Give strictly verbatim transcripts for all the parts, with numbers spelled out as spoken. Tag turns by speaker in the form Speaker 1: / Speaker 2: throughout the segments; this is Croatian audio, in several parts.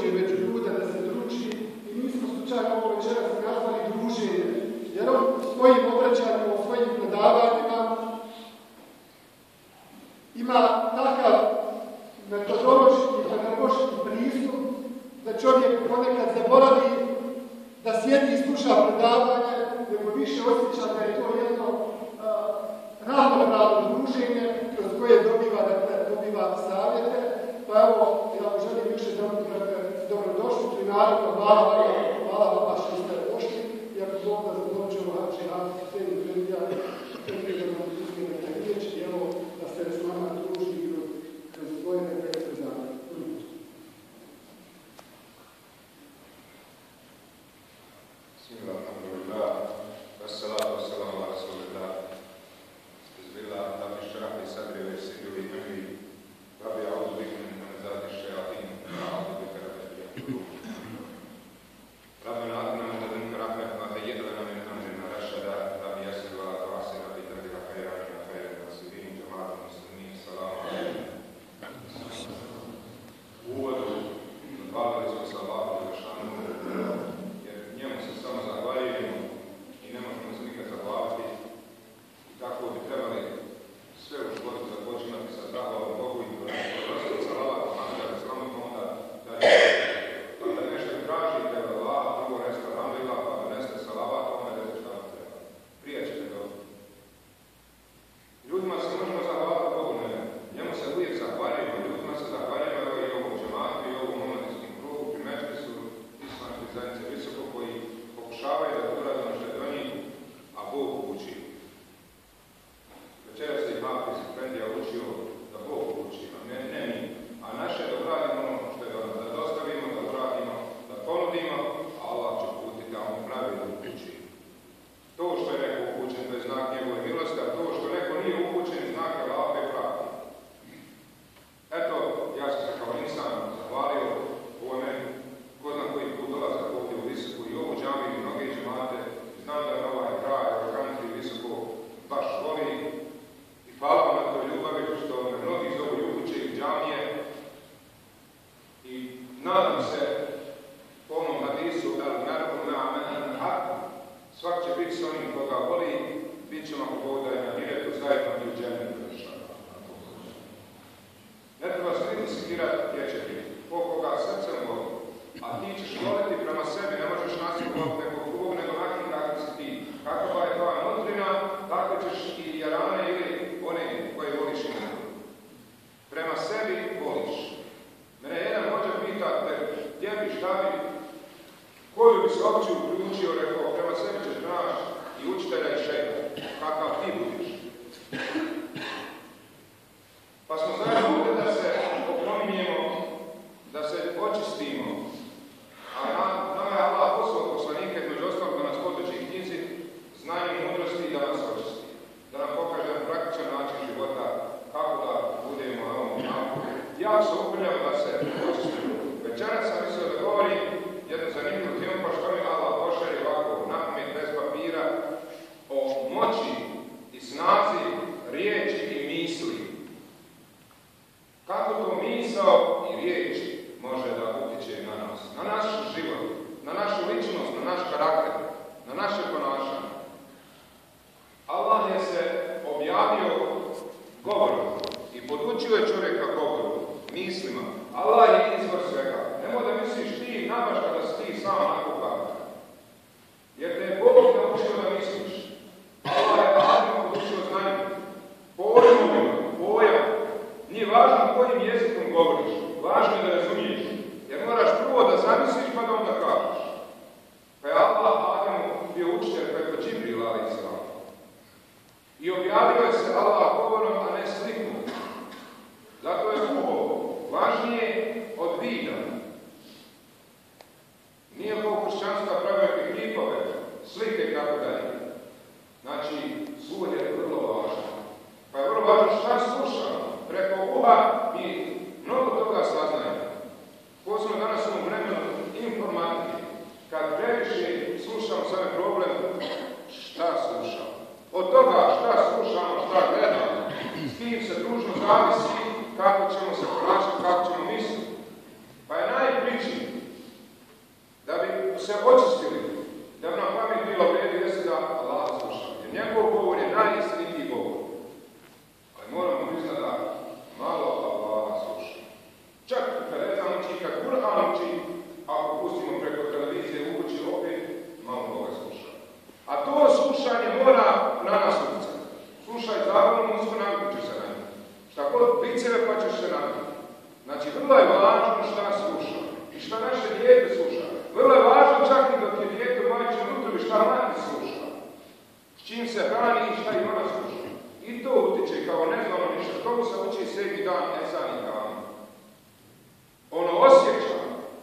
Speaker 1: uđe među ljude, da se druži. I mi smo slučajno ovo večeras nazvali druženje. Jer on u svojim obraćanjima, u svojim predavanjima ima takav metodološki i pedagoški pristup da čovjek ponekad zaboravi da sjedi i sluša predavanje, nego više osjeća da je to jedno ravnopravno druženje kroz koje dobiva, dakle, dobiva savjete. Pa evo, ja vam želim više dobrodošlicu i naravno hvala vam, hvala vam što ste došli. I ako Bog da zadoćemo naši raditi sve i predija, predija da vam uzmijete riječ i evo da ste s nama družili kroz svoje nekakve predavanje.
Speaker 2: Bismillah, alhamdulillah, wassalatu wassalamu ala rasulillah. Bismillah, rabbi shrah li sadri wa yassir li amri. Rabbi a'udhu bika min hamazati ash-shayatin wa a'udhu bika rabbi an yahdurun. Rabbana atina min ladunka rahmatan wa hayyi' lana min amrina rashada. Rabbi yassir wa la tu'assir, rabbi taqdir khayran ya khayran nasirin. Jama'at muslimin, assalamu alaikum. U uvodu zahvalili smo se Allahu dželešanu, jer njemu se samo zahvaljujemo i ne možemo se nikad zahvaliti. I tako bi trebali sve u životu započinati sa zahvalom Bogu i prositi salavat, hamdala, sramotno onda da je. Pa da nešto tražite od Allaha, prvo neste alhamdulillah, pa da neste salavat, onda da se šta vam treba. Prije ćete dobro. Ljudima se možemo zahvaliti Bogu, ne. Njemu se uvijek zahvaljujemo, ljudima se zahvaljujemo i ovom džematu i ovom omladinskim krugu, primećli su islamske zajednice visoko koji pokušavaju da urade ono što je do njih, a Bog uči. Večera se i Hafiz Efendija učio da Bog uči, a ne, ne mi. A naše da uradimo ono što je do nas, da dostavimo, da uradimo, da ponudimo, a Allah će putiti, a on pravi da uči. To što je neko upućen, to je znak njegove milosti, a to što neko nije upućen, znak je Allahove pravde. Eto, ja sam se kao insan zahvalio ovome, ko zna koji put dolazak ovdje u Visoku i ovu džamiju i mnoge džemate. Znam da je ovaj kraj, ovaj country Visoko baš voli. I hvala vam na toj ljubavi što me mnogi zovu i upuće iz džamije. I nadam se po onom hadisu da naravno na menen haku svak će biti s onim koga voli, bit ćemo ako Bog da je na miretu zajedno i u džemlju. Ne treba se niti sikirati gdje će biti, ko koga srcem voli. A ti ćeš voliti prema sebi, ne možeš nasiliti nekog drugog, nego nakim kakvi si ti. Kakva je tvoja nutrina, tako ćeš i jarane ili one koje voliš i ne. Prema sebi voliš. Mene jedan hođa pita, gdje bi, šta bi, koju bi se opću uključio, rekao, prema sebi ćeš naš i učitelja i šeha, kakav ti budiš. Pa smo zajedno ovdje da se opominjemo se očistili, da bi nam pamet bila u redu, jeste da Allah sluša. Jer njegov govor je najistinitiji govor. Ali moramo priznati da malo Allah sluša. Čak kad Ezan uči, kad Kur'an uči, ako pustimo preko televizije u kući opet, malo Boga sluša. A to slušanje mora na nas utjecati. Slušaj zavrnu muziku, naviknući se na nju. Šta god viceve pa ćeš se naviknuti. Znači, vrlo je važno šta sluša i šta naše dijete sluša. Vrlo je važno čak i dok je dijete u majčinom utrobi šta mati sluša. S čim se hrani i šta i ona sluša. I to utječe kao neznano ništa. Tomu se uči sedmi dan ezan i kamen. Ono osjeća.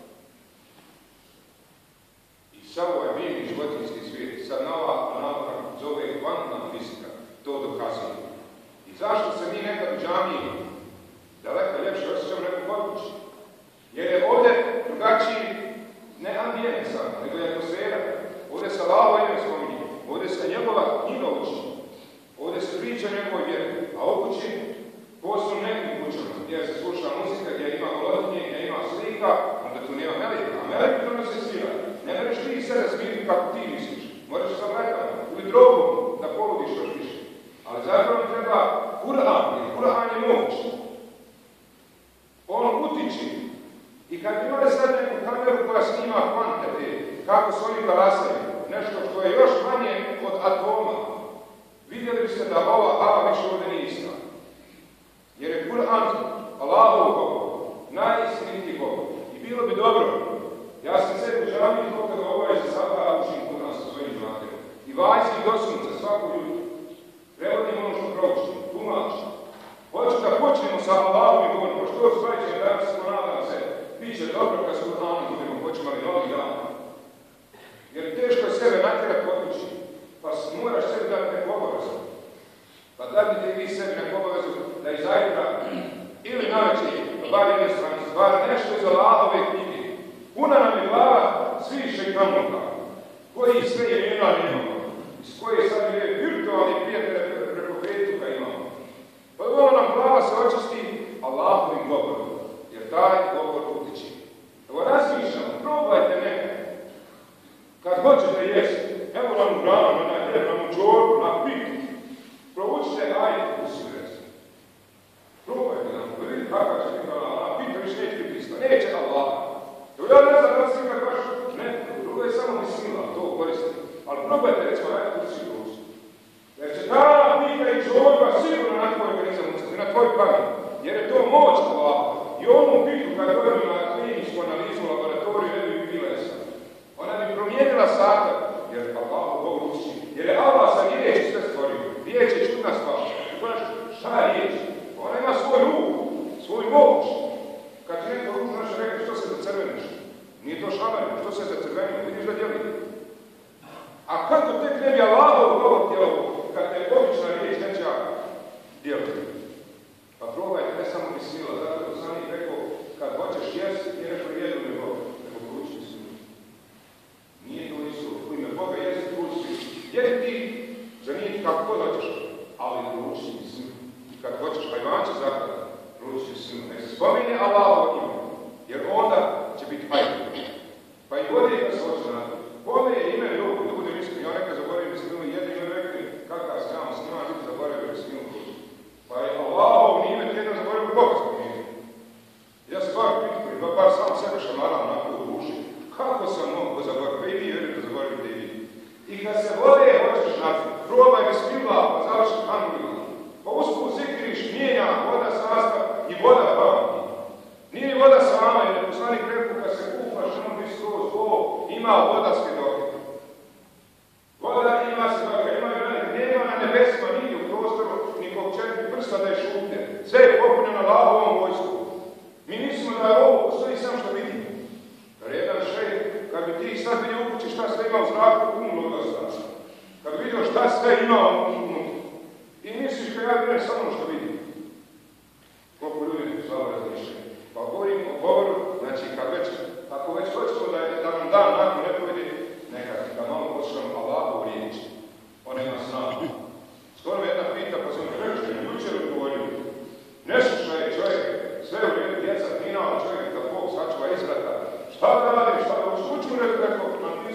Speaker 2: I sad ovaj biljni životinjski svijet, sad nova nauka zove kvantna fizika, to dokazuje. I zašto se mi nekad u džamiji daleko ljepše osjećamo nego kod kući? Jer je ovdje drugačiji, ne ambijent sad, nego je atmosfera. Ovdje se Allahovo ime spominje, ovdje se njegova knjiga uči, ovdje se priča o njegovoj vjeri, a u kući, posebno nekim kućama, gdje se sluša muzika, gdje ima melodije, gdje ima slika, onda tu nema melika, a melika to ne se svira. Ne mereš ti sebe smiriti kako ti misliš, moraš sa vletom ili drogom da poludiš još više. Ali zapravo treba Kur'an, jer Kur'an je moć. On utiči. I kad imali sad neku kameru koja snima kvante, kako su oni galasaju, nešto što je još manje od atoma, vidjeli biste da ova A više ovdje nije ista. Jer je Kur'an Allahov govor, najistinitiji govor. I bilo bi dobro, ja sam se u džamiji koga ga ovaj za sada učim Kur'an sa svojim džamatima. I vajski do sunca svaku jutru. Prevodim ono što proučim, tumačim. Hoću da počnemo sa Allahovim govorom, pa što svajće danas smo nadam se, bit će dobro kad s Kur'anom budemo, hoćemo li novi dan. Jer teško je sebe natjerati kod kući, pa moraš sebi dati neku obavezu. Pa dajte vi sebi neku obavezu da iz zajtra ili navečer, bar jedne stranice, bar nešto iz Allahove knjige. Puna nam je glava svih šeitanluka, koji sve je jedna nemamo, iz koje sad je virtualni prijatelje preko Facebooka imamo. Pa ono nam glava se očisti Allahovim govorom, jer taj govor utiči. Evo razmišljamo, probajte nekaj. Kad hoćete jesti, evo nam u granu, na hljeb, nam u čorbu, na pitu. Provučite ajde u svrstu. Probajte nam, vidite kakav će biti Allah, na pitu više neće biti isto, neće Allah. Evo ja ne znam da se ima baš, ne, drugo je samo mislila, to koristiti. Ali probajte, recimo, ajde u svrstu. Jer će ta pita i čorba sigurno na tvoj organizam ucati, na tvoj pamet. Jer je to moć Allah. I onu pitu kada dođu na kliničku analizu u laboratoriju ne bi bila jesa. Ona bi promijenila sastav, jer Allah Bog uči. Jer je Allah sa riječi sve stvorio. Riječ je čudna stvar. Šta je riječ? Ona ima svoj ruku, svoj moć. Kad ti neko ruku naše rekli što se zacrveniš? Nije to šamarno, što se zacrvenio? Vidiš da djeli. A kako tek ne bi Allahov govor djelo, kad te obična riječ neća djeliti? Pa probajte, ne samo bismila, zato to sam ih rekao, kad hoćeš jesti, nije rekao jedu nego, nego poruči bismila. Nije to nisu, u ime Boga jesti, poruči bismila. Jedi ti, za nije kako god hoćeš, ali poruči bismila. I kad hoćeš hajvanče zaklada, poruči bismila. Nek se spominje Allahovo ime, jer onda će biti hajvan. Pa i vodi kad se hoće na to. Kome je ime ljubu, da bude iskreno, ja nekad zaboravim bismilu, jedan ime rekli, kakav s njama, s njima biti zaboravio bismilu. Pa je Allahovo ime jedan zaboravio Boga spominje. Ja se bar pitam, pa bar sam sebe šamaram onako u duši. Kako sam mogu zaboraviti? Pa i vi vjerujem da zaboravite i vi. I kad se vode hoćeš nazvat, probaj bismillah, pa završi alhamdulillah. Pa usput zikriš, mijenja voda sastav i voda pamati. Nije voda sama, jer je poslanik rekao kad se kupaš, ono bi skroz ovo, ima voda svjedoka. Voda ima svjedoka, ima vremena, nema na nebesima, nigdje u prostoru, ni kog četiri prsta da je šutnje. Sve je popunjeno Allahovom vojsku. Mi mislimo da je ovo postoji samo što vidimo. Jer jedan šejh, kad bi ti sad vidio u kući šta sve ima u zraku, umno da znaš. Kad bi vidio šta sve ima unutra. I misliš da ja vidim samo što vidim. Koliko ljudi su slabo razmišljeni. Pa govorim o govoru, znači kad već, ako već hoćemo da, je, da nam dan nakon ne povedi, nekad da malo poslušamo Allahovu riječ. Ona ima snagu. Skoro me jedna pita, pa sam rekao, jučer odgovorio. Ne slušaj čovjek, sve u redu, djeca, minao čovjek da Bog sačuva izvrata. Šta da radim, šta da učinu, rekao,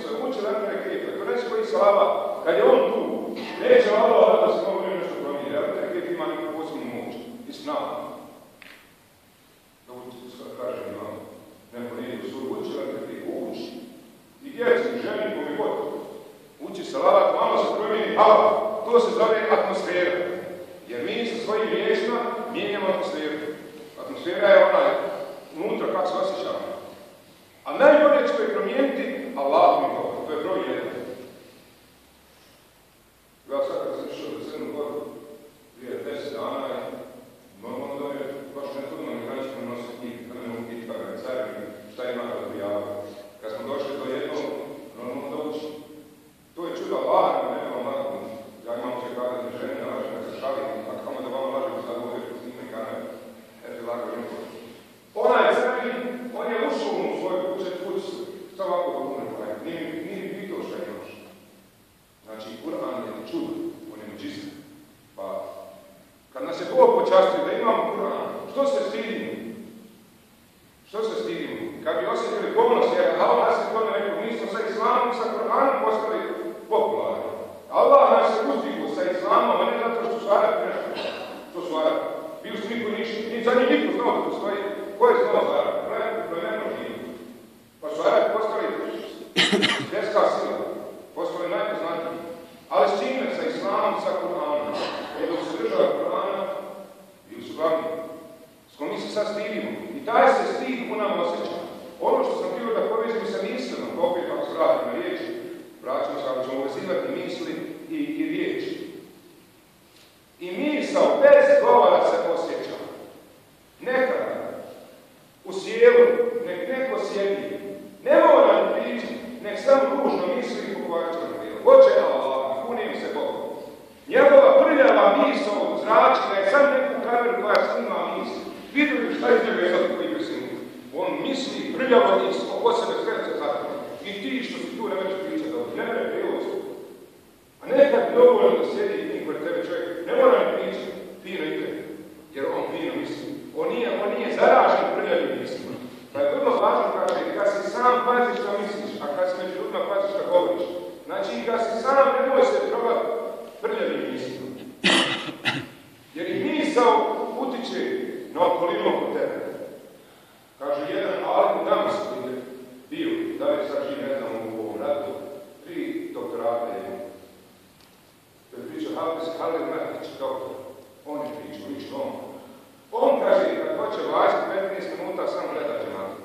Speaker 2: stidimo, kad bi osjetili ponos, jer Allah nas je tome rekao, mi smo sa islamom, sa Koranom postali popularni. Allah nas je uzdigo sa islamom, a ne zato što su Arabi nešto. To su Arabi. Bili su niko ništa, ni za njih niko znao da postoji. Ko je znao za Arabi? To je nemožnije. Pa su Arabi postali svjetska sila, postali najpoznatiji. Ali s čime? Sa islamom, sa Koranom. Jer dok se država Korana, bili su glavni. S kojom mi se sad stidimo. I taj se stid u nam osjeća. Ono što sam htio da povežem sa mislima, opet ako se vrati na riječi, vraćamo se, ali ćemo uvezivati misli i, i riječi. I misao bez govora se osjeća. Nekada, u sjelu, nek neko sjedi, ne mora ni pričati, nek sam ružno misli i pokvačano bilo. Hoće Allah, kunim se Bogom. Njegova prljava misao zrači da je sam neku kameru koja snima misli. Vidite šta je njega je zato koji bi snimu. On misli prljava misli, oko sebe srce zapravo. I ti što si tu ne već priča da ne mre prijevoz. A nekad bi dovoljno da sjedi i tim kod tebe čovjek, ne mora ne pričati, fino ide. Jer on fino misli. On nije, on nije zaražen prljavim mislima. Pa je vrlo važno, kaže, kad si sam paziš što misliš, a kad si među ljudima paziš što govoriš. Znači, kad si sam, nemoj se probati prljavim mislima. Jer i misao utiče na okolinu oko tebe. Kaže, jedan alim u Damasku je bio, da li sad živi, ne znam, u ovom ratu, tri doktorata je. To je pričao Hafiz Halil Mehdić, doktor. On je pričao, lično on. On kaže, kad hoće važiti petnaest minuta, sam gleda džematu.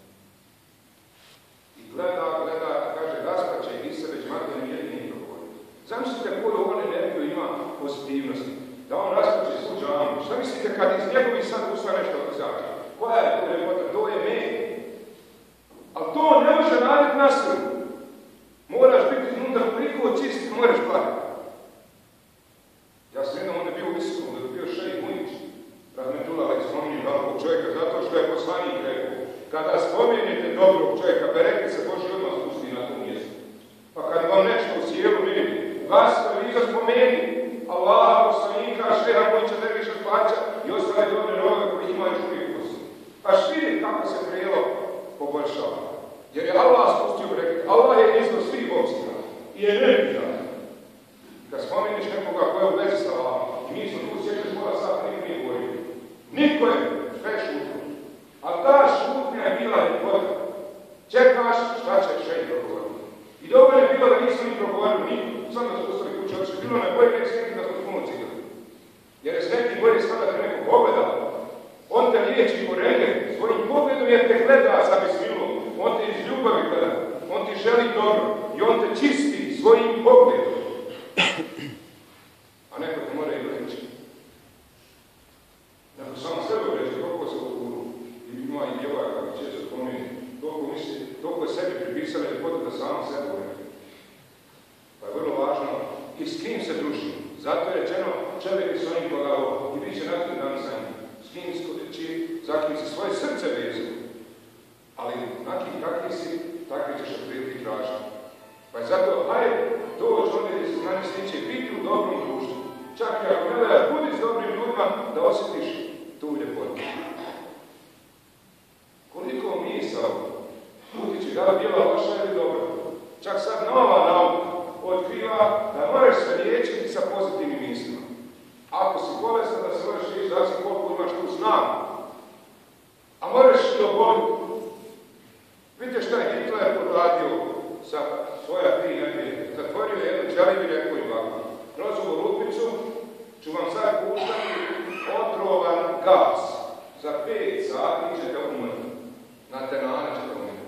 Speaker 2: I gleda, gleda, kaže, raspaće iz sebe džematu, ne jedini progovori. Zamislite koju on energiju ima pozitivnosti. Da on raspaće svu džamu. Šta mislite kad iz njegovih sad usta nešto izađe? Koja je to ljepota? To je med. Ali to ne može raditi na sebi. Moraš biti iznutra toliko čist, moraš gledati. Ja sam jednom onda bio u Visokom, da je bio šejh Mujić. Rahmetullah ali spominjem dobrog čovjeka, zato što je poslanik rekao. Kada spominjete dobrog čovjeka, bereke se Boži odmah spusti na to mjesto. Pa kad vam nešto u sjelu vidi, vas televizor spomeni Allaha, poslanika, šeha Mujića, Derviša Plaća i ostale dobre roga koji imaju uvijek poslije. Pa švidi kako se prijelo poboljšava. Jer je Allah spustio reket. Allah je iznos svih opstina i energija. Kad spomeniš nekoga koja je u vezi sa Allahom, i mi smo tu sječeš pola sata, niko nije govorio. Niko je, sve šutno. A ta šutnja je bila ljepota. Čekaš šta će šejh progovoriti. I dobro je bilo da nismo ni progovorili, niko. Sam da su ostali kuće, oči bilo na bolje nek sneki da smo puno cigali. Jer je sneki bolje sada te neko pogleda. On te liječi po rege, svojim pogledom jer te gleda sa bismilom. On te iz ljubavi gleda, on ti želi dobro i on te čisti svojim pogledom. A neko te mora i reći. Neko samo sebe reći, koliko se u i ima i djevojaka, kako često spomeni, toliko misli, toliko je sebi pripisali ljepotu da samo sebe reći. Pa je vrlo važno i s kim se druži. Zato je rečeno čovjek s onim koga ovo i bit će nakon dan sa njim. S kim skodeći, za kim se svoje srce vezuje. Ali nakim kakvi si, takvi ćeš otpriliti tražiti. Pa je zato, hajde, doći onda gdje se znanje stiče, biti u dobrom društvu. Čak i ako ne gledaš, budi s dobrim ljudima da osjetiš tu ljepotu. Koliko misao utiče, da li bila loša ili dobra. Čak sad nova nauka otkriva da moraš se liječiti sa pozitivnim mislima. Ako si bolestan, da se moraš liječiti, da si koliko imaš tu snagu. A moraš i oboliti. Vidite šta je Hitler poradio sa svoja tri nedelje. Zatvorio jednu čelivu i rekao im ovako. Kroz ovu rupicu ću vam sad puštati otrovan gas. Za pet sati ćete umrti. Na tenane ćete umrti.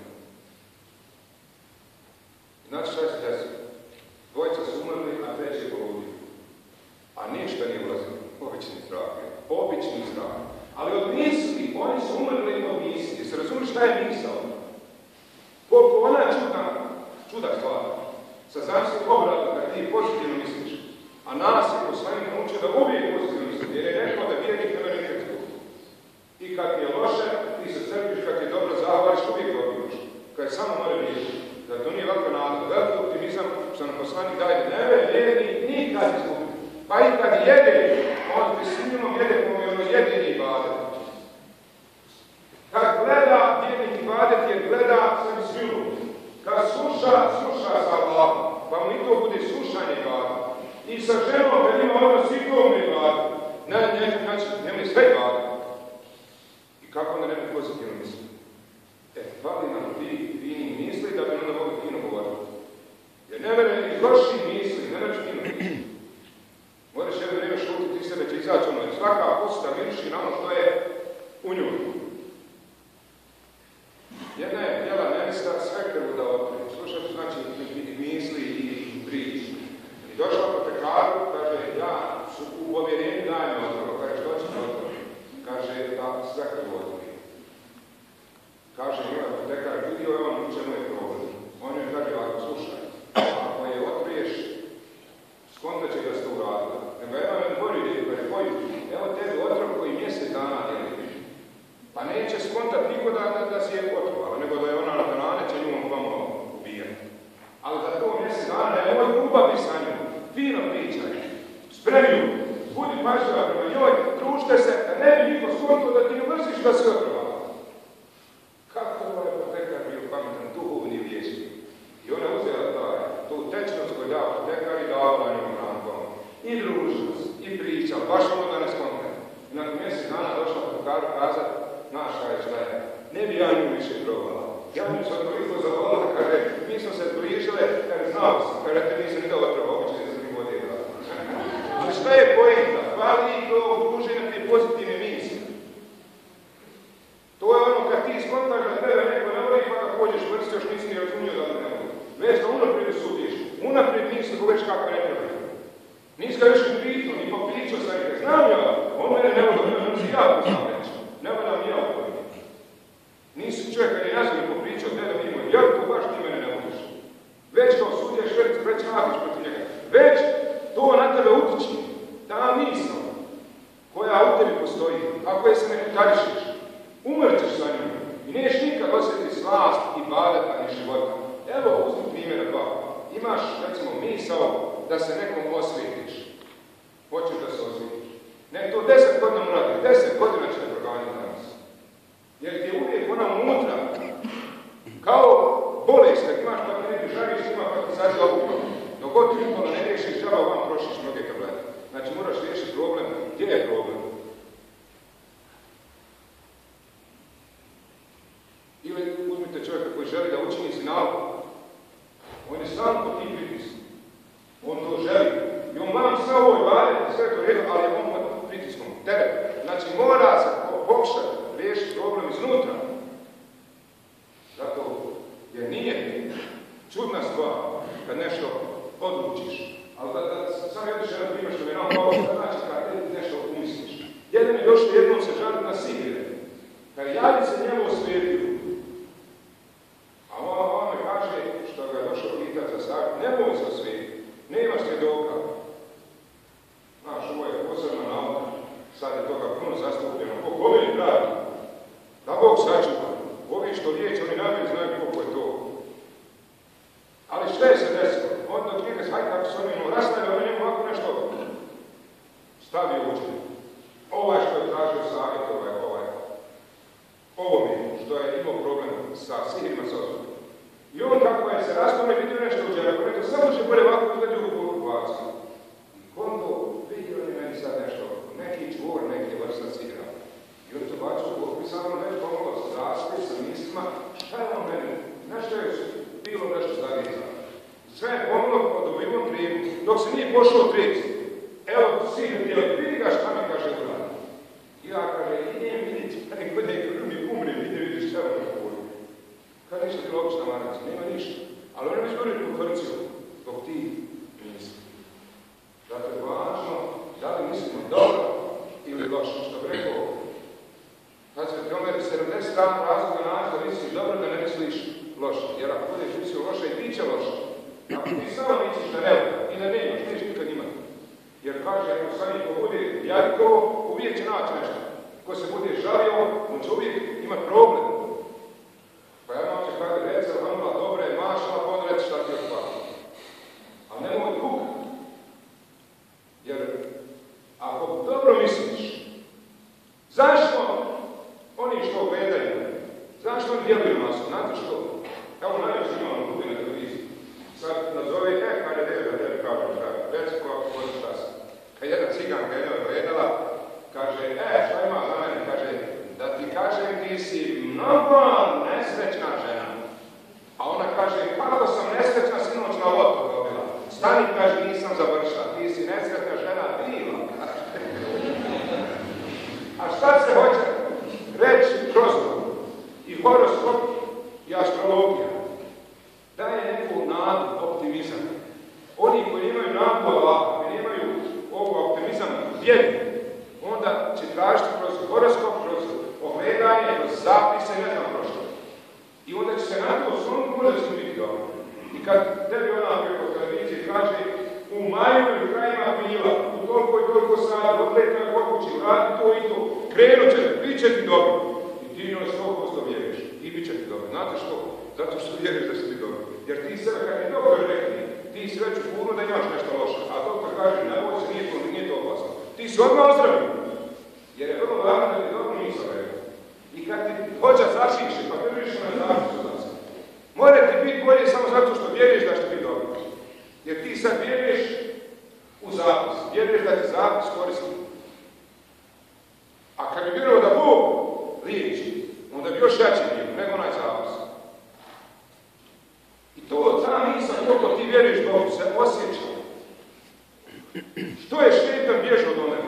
Speaker 2: Znači šta se desilo? Dvojica su umrli, a treći je poludio. A ništa nije ulazilo. Obični strah je. Obični strah. Ali od misli, oni su umrli od misli. Se razumiješ šta je misao? Koliko ona čudna, čuda stvar. Sa zamstvim obrata da ti pozitivno misliš. A nas je poslanik naučio da uvijek pozitivno misliš. Jer je rekao da vjernik ne mene nikad zgubi. I kad je loše, ti se crpiš, kad je dobro zahvališ, uvijek dobivaš. Kad je samo mora vidjeti. Da to nije ovako nada. Veliki optimizam što nam poslanik daje. Ne vjerni nikad izgubi. Pa i kad jede, on ti s njimom jede, ono jedini bade. Kad gleda vjernik sa ženom kad ima ono sikovne vlade. Ne, ne, znači, nemoj sve vlade. I kako onda ne bi pozitivno misli? E, hvali nam ti fini misli da bi onda mogli fino govoriti. Jer ne vere iz loših misli, ne već fino misli. Moraš jedno vrijeme šutiti, ti sebe će izaći ono, jer svaka posuda miriši na ono što je u nju. Jedna je htjela nevesta sve krvu da otvori. Slušat ću znači misli i priči. I došla po pekaru, kaže, ja su u povjerenju dajem otvoro. Kaže, što će otvori? Kaže, da sve krvu otvori. Kaže, ima pekar, vidio je on u čemu je problem. On je kaže, ako slušaj, ako je otvriješ, skontat će da ste uradili. Nego evo me gori ljudi, kaže, koji, evo tebi otrov koji mjesec dana djeli. Pa neće skontat niko da, da, da si je otrovala, nego da je ona na banane će njom pomalo ubijati. Ali za to mjesec dana, evo ljubavi sa njom, fino pričaj, spremlju, budi pažljiva prema njoj, družite se, da ne bi niko skonto da ti ne mrziš da si otrovala. Kako je ovaj potekar bio pametan, duhovni vješti. I ona uzela taj, tu tečnost koju dao potekar i davala njom rankom. I družnost, i priča, baš ono da ne skonte. I nakon mjesec dana došla potekaru kazat, znaš kaj šta je, ne bi ja nju više provala. Ja nju sam toliko zavolila, kaže, mi smo se prišle, kaže, znao sam, kaže, te nisam ni dao otrova, obično da sam im vodila. A šta je pojenta? Hvali to druži na te pozitivne misli. To je ono kad ti skontaš da tebe neko ne voli, pa kad pođeš vrsti, još nisi ni razumio da ne voli. Već da unaprijed sudiš, unaprijed misli ko već kako ne treba. Nisi ga još ni pitao, ni popričao sa njega. Znam ja, on mene ne voli, on si ja poznam reći. Ne volim ni ja voli. Nisi čovjek kad je nazvan i popričao, ne da mimo, jel to baš ti mene ne voliš? Već kao sudješ, već, već radiš protiv njega. Već to na tebe utiče. Ta misla koja u tebi postoji, ako je se ne kutarišiš, umrćeš sa njom i neš nikad osjetiti slast i badata ni života. Evo, uzmi primjera dva. Imaš, recimo, misao da se nekom osvijetiš. Hoćeš da se osvijetiš. Nek to deset godina mradi, deset godina će ne proganjati danas. Jer ti je uvijek ona unutra, kao bolest, kad imaš pa ti neki žariš, ima pa ti sad zavukom. Dok god ti to ne riješiš, žaba vam prošiš mnoge tablete. Znači, moraš riješiti problem. Gdje je problem? Ili uzmite čovjeka koji želi da učini zinalu. On je sam po tim pritiskom. On to želi. I on vam sve ovoj vade, sve to redu, ali on pod pritiskom. Tebe. Znači mora se pokušati riješiti problem iznutra. Zato, jer nije čudna stvar kad nešto odlučiš. Ali da, da sam jedeš jedan primjer što mi je nam pao, znači kad ti nešto umisliš. Jedan je došli jednom se žaliti na Sigire. Kad javi se njemu osvijetio. A on, on me kaže, što ga je došao pitat za savjet, nemoj se osvijetiti, nema svjedoka. Znaš, ovo je posebna nauka, sad je toga puno zastupljeno, ko kome je pravi. Da Bog sačuva, ovi što riječ, oni najbolje znaju koliko je to. Ali šta je se desilo? On dok njega hajde kako se ono rastavio, on njemu ovako nešto stavio učinu. Ovaj što je tražio savjet, ovaj, ovaj. Ovo mi, što je imao problem sa sihirima sa osobom. I on kako je se rastavio, vidio nešto u džeraku, rekao, samo će bolje ovako uzgledi u kuvacu. I kondo vidio je meni sad nešto, neki čvor, neki vrsta sihira. I on to bacio u kuvacu, i samo već pomalo sa zasve, sa mislima, šta je on meni? Nešto je bilo nešto zavizano. Sve je pomalo po dobivom trijebu, dok se nije pošao trijesti. Evo, sihir tijelo, vidi ga šta mi kaže Vlada. I ja kaže, idem vidjeti, pa neko neki ljudi umre, vidim, vidiš šta je ono povijek. Kad ništa bilo obična maraca, nema ništa. Ali ono bi zbori konferenciju, dok ti misli. Zato je važno da li mislimo dobro ili loše. Što bi rekao, kad se ti omeri sedamdeset razloga naći da misliš dobro, da ne misliš loše. Jer ako budeš mislio loše, i ti će loše. Ako ti samo misliš da ne i da nemaš, neće nikad imati. Jer kaže, ako sami ko bude jadikovo, uvijek će naći nešto. Ko se bude žalio, on će uvijek imati problem. Pa ja vam će kada reca, vanula dobra je mašala, pa on reći šta ti odpala. Ali nemoj druga. Jer ako dobro misliš, zašto oni što gledaju, zašto oni djeluju nas, znate što? Evo najveći imamo ljudi na televiziji. sad nazove, e, kada je da tebi kažem šta, reci ko možeš šta si. Kad jedna ciganka jedna dojedala, kaže, e, šta ima za mene, kaže, da ti kažem, ti si mnogo nesrećna žena. A ona kaže, kako sam nesrećna sinoć na lotu dobila. Stani, kaže, nisam završila, ti si nesretna žena bila. A šta se hoće reći kroz to? I horoskop i astrologija daje neku nadu, optimizam. Oni koji imaju nadu Allaha, koji imaju ovo optimizam vjeru, onda će tražiti kroz horoskop, kroz ogledanje, kroz zapise, ne znam prošto. I onda će se na to osnovno možda će biti dobro. I kad tebi ona preko televizije kaže u maju ili krajima bila, u toliko i toliko sada, odletno je pokući, radi to i to, krenut će, bit će ti dobro. I ti njoj sto posto vjeriš. I bit će ti dobro. Znate što? Zato što vjeriš da će ti dobro. Jer ti sebe, kad je doktor rekli, ti si već u punu da imaš nešto loše. A doktor kaže, ne, ovo se nije to, nije to opasno. Ti si odmah ozdravio. Jer je vrlo važno da ti dobro nisam rekao. I kad ti hođa zapiše, pa držiš na zapisu za se. Mora ti biti bolje samo zato što vjeriš da će biti dobro. Jer ti sad vjeriš u zapis. Vjeriš da ti zapis koristi. A kad bi vjerovao da Bog liječi, onda bi još jači bio nego onaj zapis. I to ta misla koliko ti vjeriš Bogu se osjeća. Što je šetan bježao do neba?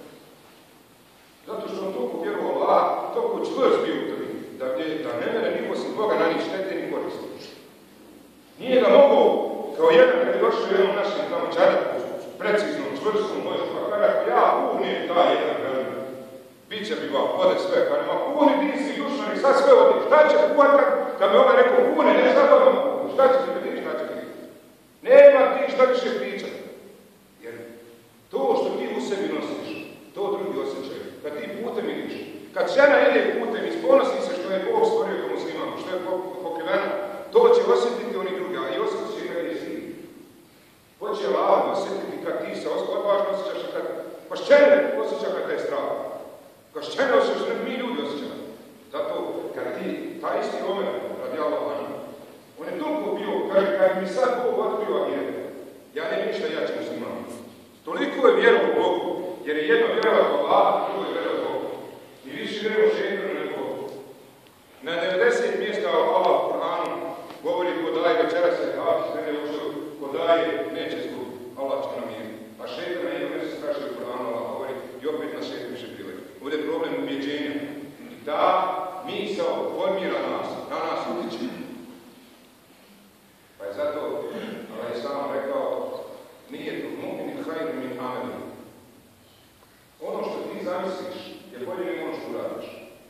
Speaker 2: Zato što on toliko vjerovao Allah, toliko čvrst bio u tebi, da, da ne mere niko osim Boga na njih štete ni koristi. Nije ga mogao, kao jedan kad je došao jednom našem tamo čaraku, preciznom, čvrstom, možeš pa kada ja puhnem taj jedan velim, bit će bi vam ode sve, kada ma puhni ti si dušan i sad sve ode, šta će puhati kad mi ovaj rekao puhne, ne šta to vam, šta će ti biti, šta će ti biti. Nema ti šta više pričati. Jer to što ti u sebi nosiš, to drugi osjećaju. Kad ti putem ideš, kad žena ide putem i ponosi se što je Bog stvorio kao muslimanu, što je pokriveno, to će osjetiti oni drugi, a i osjetit će kad je svi. Hoće lavno osjetiti kad ti se odvažno osjećaš, kad pašćene osjeća kad te je strah. Pašćene osjećaš, ne mi ljudi osjećamo. Zato kad ti, taj isti omen, radi Allah, on je toliko bio, kaže, kad mi sad Bog otkrio vjeru, ja ne ništa jače muslimanu. Toliko je vjeru u Bogu, jer je jedno vjerovat u Allah, drugo je vjerovat u Bogu. I više vjerovat šeitanu nego Bogu. Na devedeset mjesta Allah u Kur'anu govori ko daje večera se, a se ne učio, ko daje neće izgubiti. Allah će nam je. A šeitan na jednom mjestu straši u Kur'anu, Allah govori i opet na šeitan više prile. Ovdje je problem ubjeđenja. Da misao formira nas, na nas utječe. Pa je zato, Allah je sam rekao, nije to mu'min hajr min amelin. Ono što ti zamisliš je bolje nego ono što uradiš.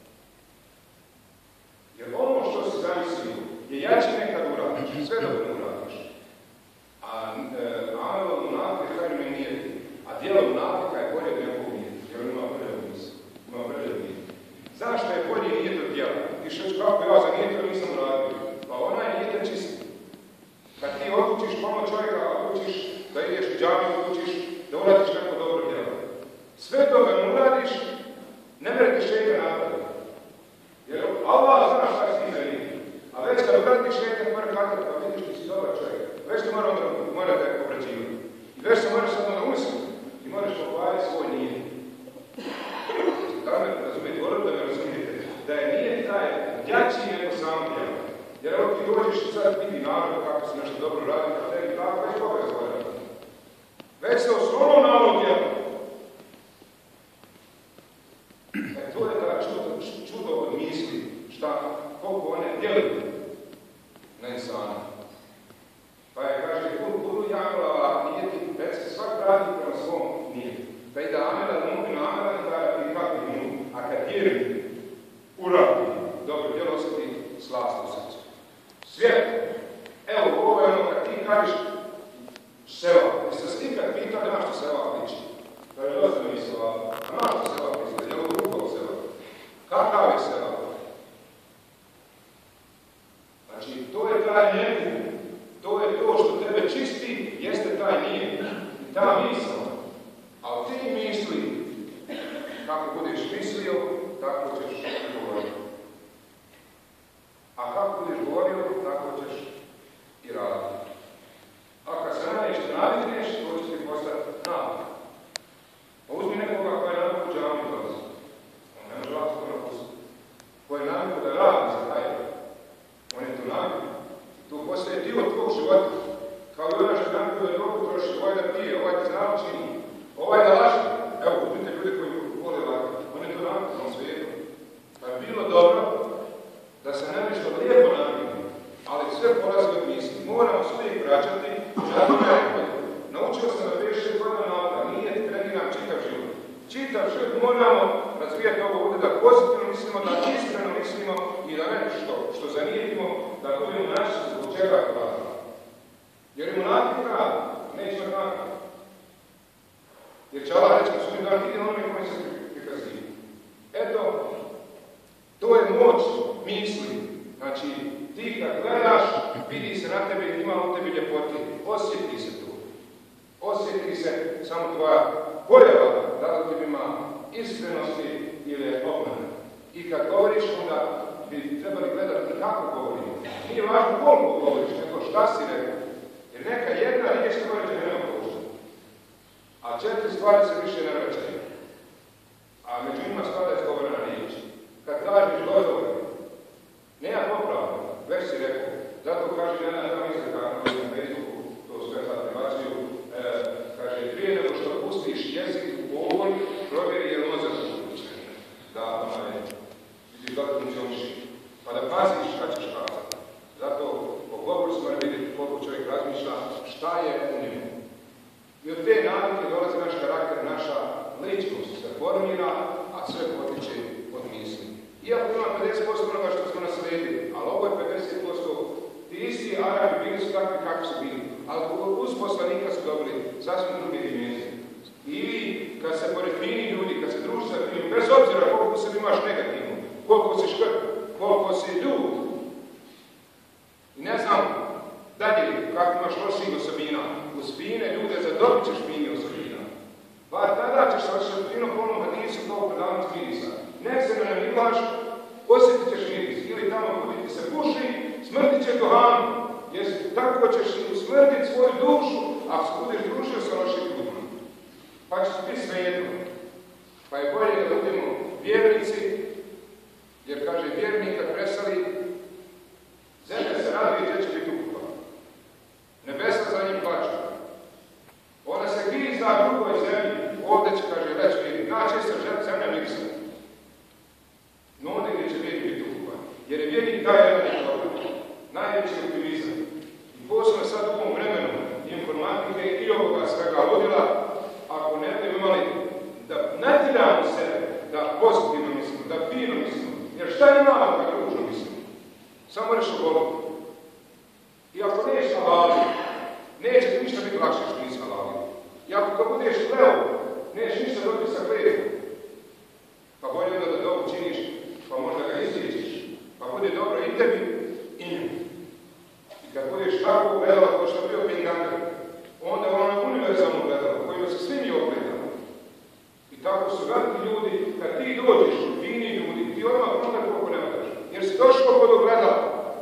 Speaker 2: Jer ono što si zamislio je jače nekad uradiš, sve da ne uradiš. A amelom munafika je hajr min nijeti. A djelo munafika je bolje od nekog nijeti. Jer on ima preljev misli. Ima preljev nijeti. Zašto je bolje nijet od djela? Ti što ću kako ja za nijetu nisam uradio. Pa ona je nijetan čisti. Kad ti odlučiš pomoć čovjeka, odlučiš da ideš u džamiju, odlučiš da uradiš neko dobro djelo. Sve toga ne uradiš, ne merete šeitan napraviti. Jer Allah zna šta si ti za njih. A već kad uradiš šeitan mora kazati, pa vidiš ti si dobar čovjek. Već te mora onda morate obrađivati. I već se moraš sad onda umisliti i moraš pohvaliti svoj nijet. Da me razumijete, volim da me razumijete, da je nijet taj jači nego samo djelo. Jer ako ti dođeš i sad vidi narod kako si nešto dobro radi, a tebi tako već koga je svoje radi. Već se osnovno na ovo djelo. E, to je da čudo, čudo od misli, šta, koliko one djeluju na insana. Pa je, kaže, budu jamila nijeti, već se svak radi prema svom nijetu. Pa i da amela, da mogu na amela, da i kako i mogu. A kad vjeri, uradi, dobro, djelo osjeti slast u srcu. Svijet, evo, ovo je ono kad ti kažeš sela. Jeste s tim kad pitali, na što sela liči? Kaže, dosta mi sela, a na što sela liči? Je li u rukom sela? Kakav je sela? Znači, to je taj njegovu. To je to što tebe čisti, jeste taj nijet. I ta misla. Ali ti misli, kako budeš mislio, tako ćeš govoriti. A kako budeš govorio, tako ćeš i raditi. života. Kao i ona što nam koji je drogu troši, ovaj da pije, ovaj da znamo čini, ovaj da laže. Evo, budite ljudi koji vole lagati, on je to napisano svijetom. Pa je bilo dobro da se ne nešto lijepo navikne, ali sve polazi od misli. Moramo sve ih vraćati, zato me rekao. Naučio sam da pedeset godina nauka, nije treniram čitav život. Čitav život moramo razvijati ovo ovdje da pozitivno mislimo, da iskreno mislimo i da nešto što zanijetimo, da budemo naši zbog čega hvala. Jer im onakvi radi, nećemo onakvi. Jer će Allah reći, su mi dan vidi onome koji se prikazuju. Eto, to je moć misli. Znači, ti kad gledaš, vidi se na tebe i ima u tebi ljepoti. Osjeti se tu. Osjeti se samo tvoja pojava, da li tebi ima iskrenosti ili obmane. I kad govoriš, onda bi trebali gledati kako govorimo. Nije važno koliko govoriš, nego šta si rekao. Jer neka jedna riječ se govori da nema poštati. A četiri stvari se više ne vraćaju. A među njima spada izgovorena riječ. Kad kažeš gotovo, nema popravo, već si rekao. Zato kaže jedna tamo izreka na Facebooku, to sve sad privaciju, e, kaže, prije nego što pustiš jezik u ogon, provjeri je mozak uključen. Da, ono je, vidiš da funkcioniši. Pa da paziš šta ćeš kazati. Zato po govoru smo vidjeti koliko čovjek razmišlja šta je u njemu. I od te navike dolazi naš karakter, naša ličnost se formira, a sve potiče od misli. Iako ima pedeset posto onoga što smo nasledili, ali ovo je pedeset posto ti isti Arabi bili su takvi kako su bili, ali uz poslanika su dobili sasvim druge dimenzije. Ili kad se pored fini ljudi, kad se druži sa finim, bez obzira koliko se imaš negativno, koliko si škrt, koliko si ljud. I ne znam dalje kako imaš loših osobina, uz fine ljude zadobit ćeš fine osobina. Pa tada ćeš savršati fino po onom hadisu kao predavnost mirisa. Nek se ne namilaš, osjetit ćeš miris. Ili tamo kod ti se puši, smrtit će duhanu. Jer tako ćeš usmrtiti svoju dušu, ako se budeš družio sa lošim ljudima. Pa će se biti svejedno. Pa je bolje da budemo vjernici, jer kaže vjernik kad presali, zemlja se raduje gdje će biti ukupan. Nebesa za njim plaću. Ona se griza drugoj zemlji, ovdje će, kaže, reći vjernik, naće se zemlja mirisa. No onda gdje će vjernik biti ukupan. Jer je vjernik taj jedan dobro, najveći optimizam. I posebno sad u ovom vremenu informatike i ovoga svega ludila, ako ne bi imali da natjeramo sebe, da pozitivno mislimo, da fino mislimo, jer šta ima ako da ružno mislimo? Samo reći o Bogu. I ako neš halali, neće ti ništa biti lakše što nisi halali. I ako ga budeš leo, neće ništa dobiti sa klevom. Pa bolje onda da dobro činiš, pa možda ga izliječiš. Pa bude dobro i tebi, i njemu. I kad budeš tako gledala kao što bio Pinganger, onda je ono univerzalno gledalo, kojima se svi mi ogledamo. I tako su veliki ljudi, kad ti dođeš, fini ljudi, ti odmah onda koliko ne moraš. Jer si došao kod ogledala.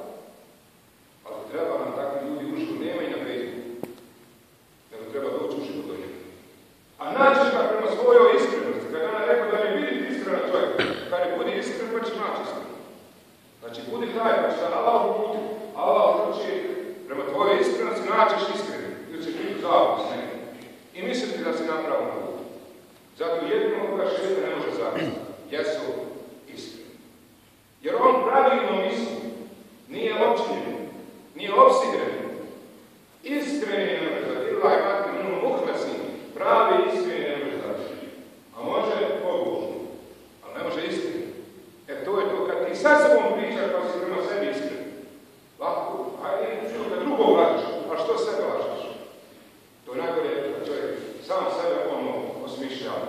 Speaker 2: Ali treba nam takvi ljudi uživo, nema i na Facebooku. Nego treba doći uživo do njega. A naći ga prema svojoj iskrenosti. Kad ona rekao da ne vidi iskrena čovjek, kad ne budi iskren, pa će naći iskren. Znači, budi taj, pa će da Allah uputi, Allah uputi prema tvojoj iskrenosti, naćeš iskren. Ili će biti zavod s nekim. I misliti da si napravo na putu. Zato jedino koga šesta ne može zavisati. Jesu iskreni. Jer on pravilno misli, nije općinjen, nije opsigren. Iskreni ne može zavisati. Ili imati mnogo muhlesni, pravi iskreni ne može zavisati. A može pobožno, ali ne može iskreni. E to je to kad ti sa sobom pričaš pa si prema sebi iskren. Lako, ajde, kad drugo lažeš, a što sebe lažeš? To je najgore da čovjek sam sebe ono osmišljava.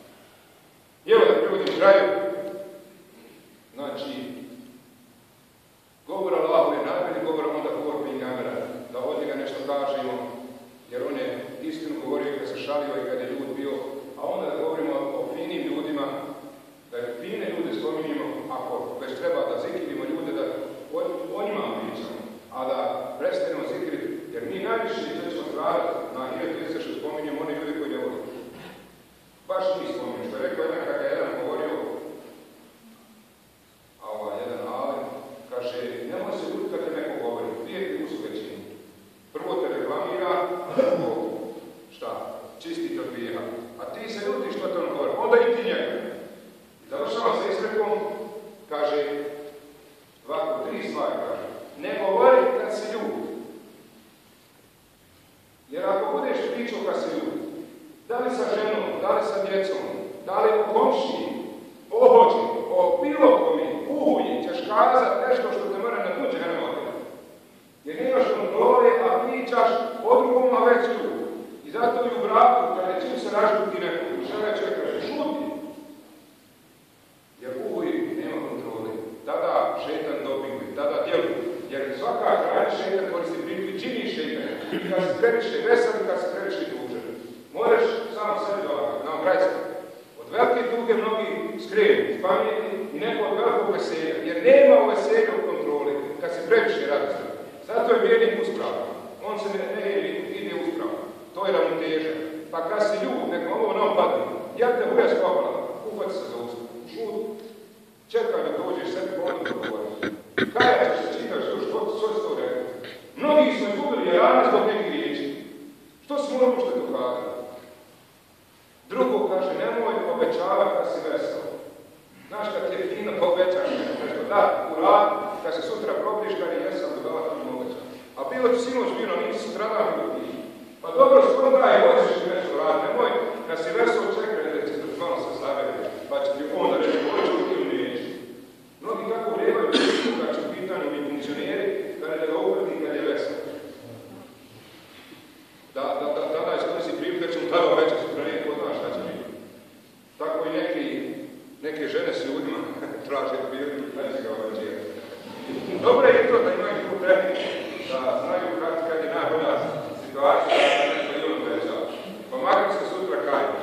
Speaker 2: I evo da privodim kraju. Znači, govor Allahu je najbolji govor, onda govor Pingangera, da od njega nešto kažemo, jer on je istinu govorio kad se šalio i kad je ljud bio, a onda da govorimo o finim ljudima, da je fine ljude spominjemo, ako već treba da zikirimo ljude, da o, o njima pričamo, a da prestanemo zikiriti, jer mi najviše što ćemo stvarati na hiljadu trideset što spominjemo one ljude koji ne vole. Baš mi spominjemo, što je rekao jedan kada je jedan govorio, a ovaj jedan Alen, kaže, nemoj se ljuditi kad te neko govori, prijeti u su većini. Jer svaka krajnji šeitan koristi priliku, čini šeitan. Kad si previše vesel i kad si previše tužan. Moraš sam sebi dolagati, na obrajcu. Od velike tuge mnogi skrenu, pameti i neko od velikog veselja. Jer nema u veselju u kontroli kad si previše radostan. Zato je vjernik uspravan. On se ne, ne ide uspravan. To je ravnoteža. Pa kad si ljud, neko ovo nam padne, ja te huja spopala, uhvati se za usta. Šut, čekaj da dođeš sebi povodno dogovoriš. Kada ćeš se čitaš još, što si to rekao? Mnogi smo izgubili rane zbog nekih riječi. Što si moramo što je dokazati? Drugo kaže, nemoj obećavati kad si vesel. Znaš kad ti je fino povećaš nešto, da, u radu, kad se sutra probiješ, kad je jesam, dodala ti moguća. A bilo ti sinoć vino, nisi sutradan bilo ti. Pa dobro, što daj, hoćeš nešto raditi, nemoj, kad si vesel, čekaj da će se malo se savjeti, pa će ti onda reći, hoću ti ili neći. Mnogi tako vrijevaju, kad će u pitanju i funkcioneri, da ne da uprati kad je vesel. Da, da, da, tada iskoristi priliku, da će mu tada veća sutra nije ko zna šta će biti. Tako i neki, neke žene s ljudima traže priliku, da će ga obrađivati. Dobro je to da imaju problemi, da znaju kad, kad je najbolja situacija, da nešto i on veća. Pa makar se sutra kaješ.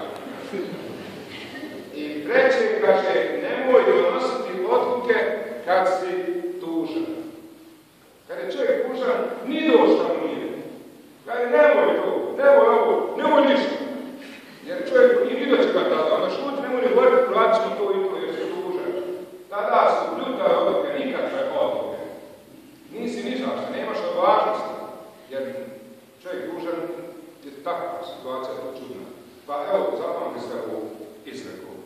Speaker 2: I treće kaže, nemoj donositi odluke kad si tužan. Kad je čovjek tužan, ni došta mu nije. Kaže, nemoj to, nemoj ovo, nemoj ništa. Jer čovjek nije vidio će ga tada, onda šuti, nemoj ni govoriti, vratit ćemo to i to, jer si tužan. Tada su ljutave odluke, nikakve odluke. Nisi ni zašto, nemaš odvažnosti. Jer čovjek tužan je takva situacija, to čudna. Pa evo, zapamte sve ovu izreku.